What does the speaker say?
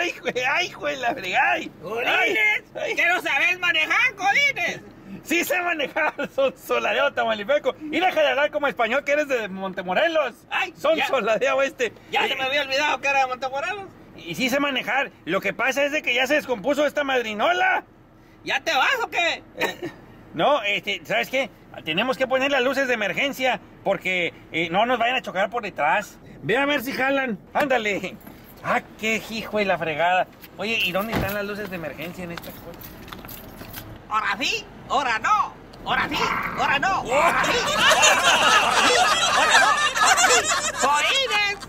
¡Ay, güey, la fregada! ¡Godines! ¿Qué no sabes manejar, Godines? Sí sé manejar, soladeo Tamaulipeco. Y deja de hablar como español que eres de Montemorelos. Ay, Son ya. soladeo Ya se me había olvidado que era de Montemorelos. Y sí sé manejar. Lo que pasa es de que ya se descompuso esta madrinola. ¿Ya te vas o qué? No, ¿sabes qué? Tenemos que poner las luces de emergencia porque no nos vayan a chocar por detrás. Ve a ver si jalan. Ándale. Ah, qué hijo de la fregada. Oye, ¿y dónde están las luces de emergencia en esta escuela? Ahora sí, ahora no. Ahora sí, ahora no. Ahora sí, ahora sí, ahora no. Ahora sí. Godines,